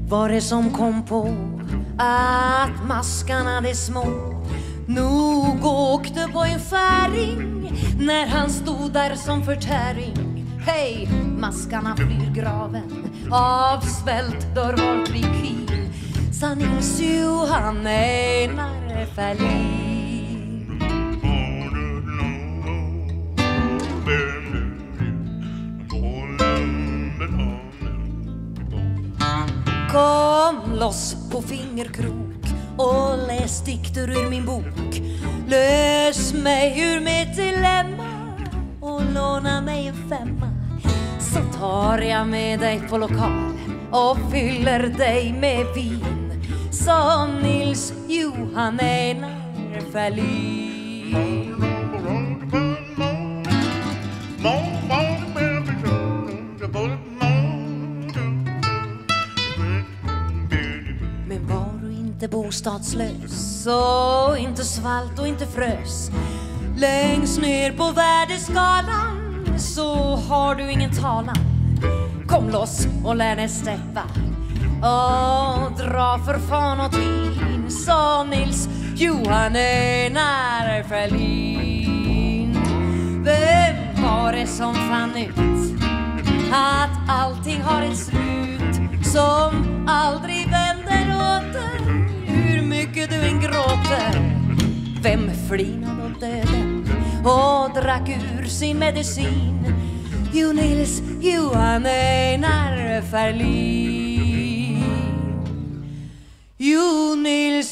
Var det som kom på att maskarna de små nog åkte på en färing när han stod där som förtäring. Hej, maskarna flyr graven av svält dör var krig, sa Nils Johan Einar Ferlin. Kom loss på fingerkrok och läs dikter ur min bok. Lös mig ur mitt dilemma och låna mig en femma. Så tar jag med dig på lokal och fyller dig med vin, som Nils Johan Einar Ferlin. Men var du inte bostadslös och inte svalt och inte frös längst ner på värdeskalan, så har du ingen talan. Kom loss och lär dig steppa och dra för fan och tin, sa Nils Johan Einar Ferlin. Vem var det som fann ut att allting har ett slut, som aldrig vänder åter hur mycket du än gråter? Vem flinade åt döden och drack ur sin medicin? Jo, Nils Johan Einar Ferlin. Jo, Nils